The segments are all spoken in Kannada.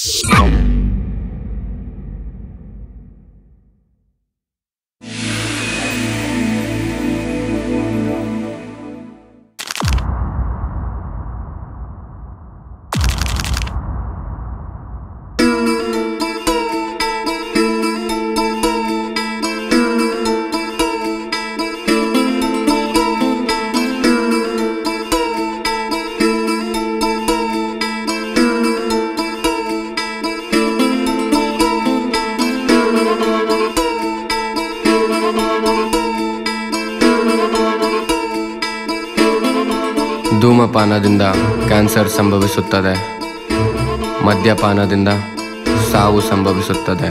ಧೂಮಪಾನದಿಂದ ಕ್ಯಾನ್ಸರ್ ಸಂಭವಿಸುತ್ತದೆ. ಮದ್ಯಪಾನದಿಂದ ಸಾವು ಸಂಭವಿಸುತ್ತದೆ.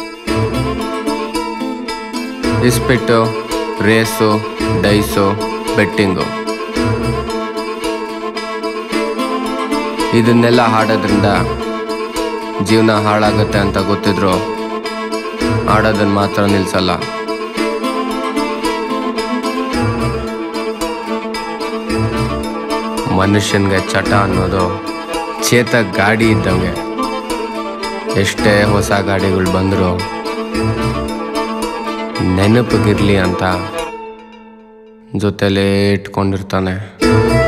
ಇಸ್ಪಿಟ್ಟು, ರೇಸು, ಡೈಸು, ಬೆಟ್ಟಿಂಗು ಇದನ್ನೆಲ್ಲ ಆಡೋದ್ರಿಂದ ಜೀವನ ಹಾಳಾಗುತ್ತೆ ಅಂತ ಗೊತ್ತಿದ್ರು ಆಡೋದನ್ನು ಮಾತ್ರ ನಿಲ್ಲಿಸಲ್ಲ. ಮನುಷ್ಯನಿಗೆ ಚಟ ಅನ್ನೋದು ಚೇತ ಗಾಡಿ ಇದ್ದಂಗೆ. ಎಷ್ಟೇ ಹೊಸ ಗಾಡಿಗಳು ಬಂದರೂ ನೆನಪಿಗಿರ್ಲಿ ಅಂತ ಜೊತೆಲೇ ಇಟ್ಕೊಂಡಿರ್ತಾನೆ.